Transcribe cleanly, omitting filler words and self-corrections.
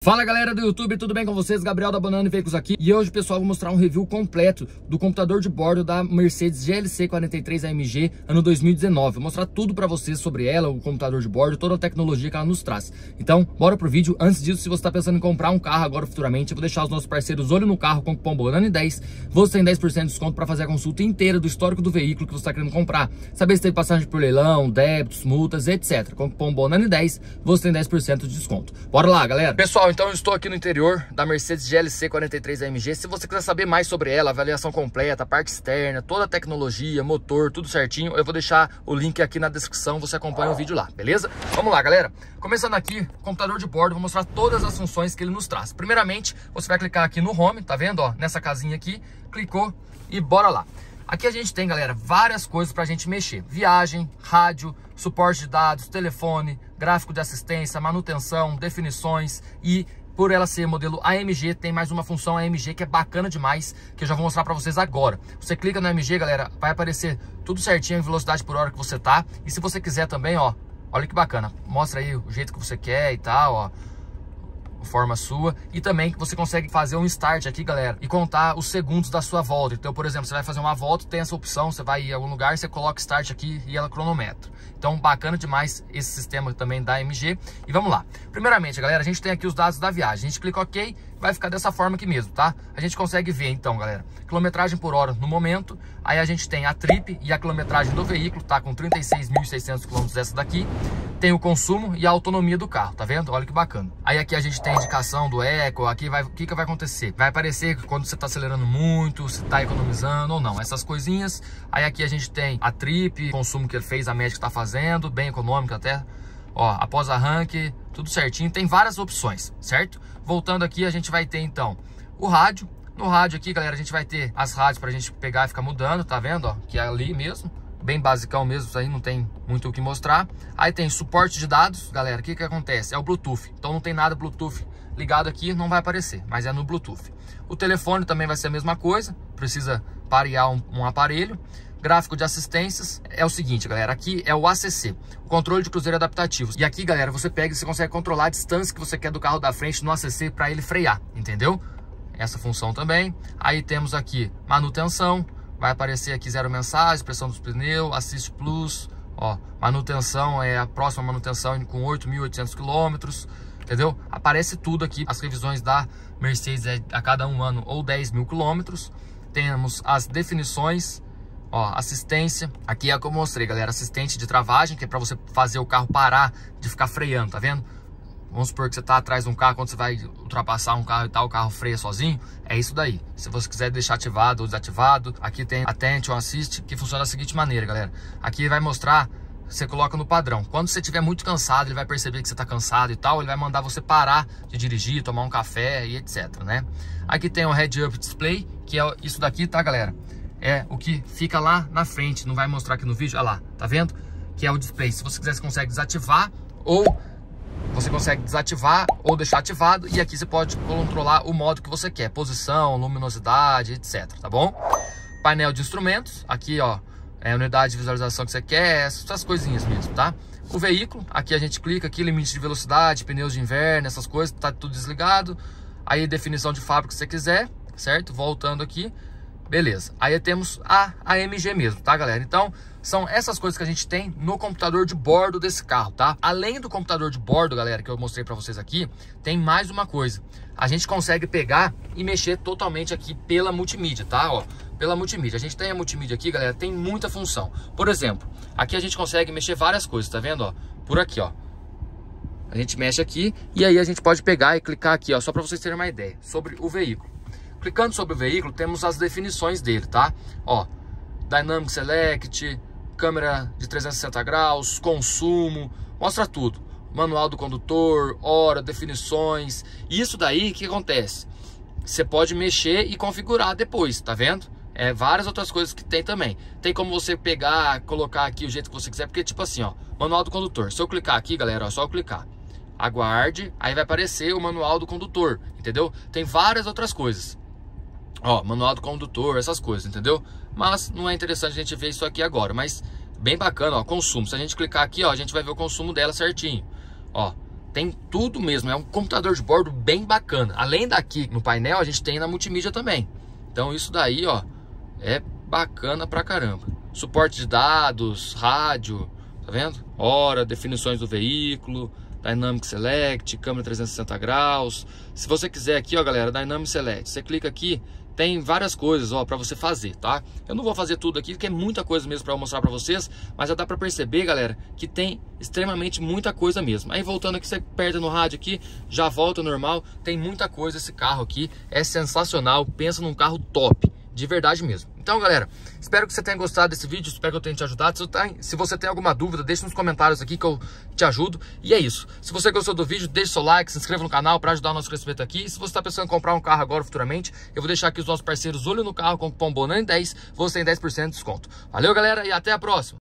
Fala galera do YouTube, tudo bem com vocês? Gabriel da Banana e Veículos aqui. E hoje, pessoal, vou mostrar um review completo do computador de bordo da Mercedes GLC 43 AMG ano 2019. Vou mostrar tudo pra vocês sobre ela, o computador de bordo, toda a tecnologia que ela nos traz. Então, bora pro vídeo. Antes disso, se você tá pensando em comprar um carro agora futuramente, eu vou deixar os nossos parceiros Olho no Carro com o cupom BANANA10. Você tem 10% de desconto pra fazer a consulta inteira do histórico do veículo que você tá querendo comprar. Saber se tem passagem por leilão, débitos, multas, etc. Com o cupom BANANA10, você tem 10% de desconto. Bora lá, galera. Pessoal, então eu estou aqui no interior da Mercedes GLC 43 AMG. Se você quiser saber mais sobre ela, avaliação completa, parte externa, toda a tecnologia, motor, tudo certinho, eu vou deixar o link aqui na descrição, você acompanha o vídeo lá, beleza? Vamos lá, galera. Começando aqui, computador de bordo, vou mostrar todas as funções que ele nos traz. Primeiramente, você vai clicar aqui no Home, tá vendo, ó, nessa casinha aqui, clicou e bora lá. Aqui a gente tem, galera, várias coisas pra gente mexer. Viagem, rádio, suporte de dados, telefone, gráfico de assistência, manutenção, definições e... por ela ser modelo AMG, tem mais uma função AMG que é bacana demais, que eu já vou mostrar pra vocês agora. Você clica no AMG, galera, vai aparecer tudo certinho em velocidade por hora que você tá. E se você quiser também, ó, olha que bacana, mostra aí o jeito que você quer e tal, ó, forma sua. E também que você consegue fazer um start aqui, galera, e contar os segundos da sua volta. Então, por exemplo, você vai fazer uma volta, tem essa opção, você vai ir a algum lugar, você coloca start aqui e ela cronometra. Então, bacana demais esse sistema também da AMG. E vamos lá. Primeiramente, galera, a gente tem aqui os dados da viagem. A gente clica OK, vai ficar dessa forma aqui mesmo, tá? A gente consegue ver, então, galera, quilometragem por hora no momento. Aí a gente tem a trip e a quilometragem do veículo, tá com 36.600 km essa daqui. Tem o consumo e a autonomia do carro, tá vendo? Olha que bacana. Aí aqui a gente tem a indicação do eco, aqui vai, o que vai acontecer? Vai aparecer quando você tá acelerando muito, se tá economizando ou não, essas coisinhas. Aí aqui a gente tem a trip, consumo que ele fez, a média que tá fazendo, bem econômico até. Ó, após arranque, tudo certinho, tem várias opções, certo? Voltando aqui, a gente vai ter então o rádio. No rádio aqui, galera, a gente vai ter as rádios pra gente pegar e ficar mudando, tá vendo? Ó, que é ali mesmo, bem basicão mesmo, isso aí não tem muito o que mostrar. Aí tem suporte de dados, galera, o que acontece? É o Bluetooth, então não tem nada Bluetooth ligado aqui, não vai aparecer, mas é no Bluetooth. O telefone também vai ser a mesma coisa, precisa parear um aparelho. Gráfico de assistências é o seguinte, galera, aqui é o ACC, o controle de cruzeiro adaptativo. E aqui, galera, você pega e você consegue controlar a distância que você quer do carro da frente no ACC para ele frear, entendeu? Essa função também. Aí temos aqui manutenção, vai aparecer aqui 0 mensagens, pressão dos pneus, Assist Plus, ó, manutenção é a próxima manutenção com 8.800 km, entendeu? Aparece tudo aqui, as revisões da Mercedes é a cada um ano ou 10.000 km. Temos as definições. Ó, assistência, aqui é o que eu mostrei, galera, assistente de travagem, que é para você fazer o carro parar de ficar freando, tá vendo? Vamos supor que você tá atrás de um carro, quando você vai ultrapassar um carro e tal, o carro freia sozinho, é isso daí. Se você quiser deixar ativado ou desativado, aqui tem Attention Assist, que funciona da seguinte maneira, galera. Aqui vai mostrar, você coloca no padrão. Quando você estiver muito cansado, ele vai perceber que você tá cansado e tal, ele vai mandar você parar de dirigir, tomar um café e etc, né? Aqui tem o Head Up Display, que é isso daqui, tá, galera? É o que fica lá na frente, não vai mostrar aqui no vídeo, olha lá, tá vendo? Que é o display. Se você quiser, você consegue desativar ou deixar ativado. E aqui você pode controlar o modo que você quer, posição, luminosidade, etc, tá bom? Painel de instrumentos, aqui ó, é a unidade de visualização que você quer, essas coisinhas mesmo, tá? O veículo, aqui a gente clica aqui, limite de velocidade, pneus de inverno, essas coisas, tá tudo desligado. Aí definição de fábrica que você quiser, certo? Voltando aqui. Beleza, aí temos a AMG mesmo, tá, galera? Então, são essas coisas que a gente tem no computador de bordo desse carro, tá? Além do computador de bordo, galera, que eu mostrei pra vocês aqui, tem mais uma coisa. A gente consegue pegar e mexer totalmente aqui pela multimídia, tá? Ó, pela multimídia. A gente tem a multimídia aqui, galera, tem muita função. Por exemplo, aqui a gente consegue mexer várias coisas, tá vendo, ó? Por aqui, ó. A gente mexe aqui e aí a gente pode pegar e clicar aqui, ó, só pra vocês terem uma ideia sobre o veículo. Clicando sobre o veículo, temos as definições dele, tá? Ó, Dynamic Select, câmera de 360 graus, consumo, mostra tudo. Manual do condutor, hora, definições. Isso daí, o que acontece? Você pode mexer e configurar depois, tá vendo? É, várias outras coisas que tem também. Tem como você pegar, colocar aqui o jeito que você quiser, porque tipo assim, ó, manual do condutor. Se eu clicar aqui, galera, ó, só eu clicar. Aguarde, aí vai aparecer o manual do condutor, entendeu? Tem várias outras coisas. Ó, manual do condutor, essas coisas, entendeu? Mas não é interessante a gente ver isso aqui agora. Mas bem bacana, ó, consumo. Se a gente clicar aqui, ó, a gente vai ver o consumo dela certinho. Ó, tem tudo mesmo, é um computador de bordo bem bacana. Além daqui no painel, a gente tem na multimídia também. Então isso daí, ó, é bacana pra caramba. Suporte de dados, rádio, tá vendo? Hora, definições do veículo, Dynamic Select, câmera 360 graus. Se você quiser aqui, ó, galera, Dynamic Select, você clica aqui, tem várias coisas, ó, para você fazer, tá? Eu não vou fazer tudo aqui, porque é muita coisa mesmo para eu mostrar para vocês, mas já dá para perceber, galera, que tem extremamente muita coisa mesmo. Aí voltando aqui, você aperta no rádio aqui, já volta normal, tem muita coisa. Esse carro aqui é sensacional, pensa num carro top, de verdade mesmo. Então, galera, espero que você tenha gostado desse vídeo, espero que eu tenha te ajudado. Se você tem alguma dúvida, deixe nos comentários aqui que eu te ajudo. E é isso. Se você gostou do vídeo, deixe seu like, se inscreva no canal para ajudar o nosso crescimento aqui. E se você está pensando em comprar um carro agora, futuramente, eu vou deixar aqui os nossos parceiros Olho no Carro com o cupom BONANI10, você tem 10% de desconto. Valeu, galera, e até a próxima!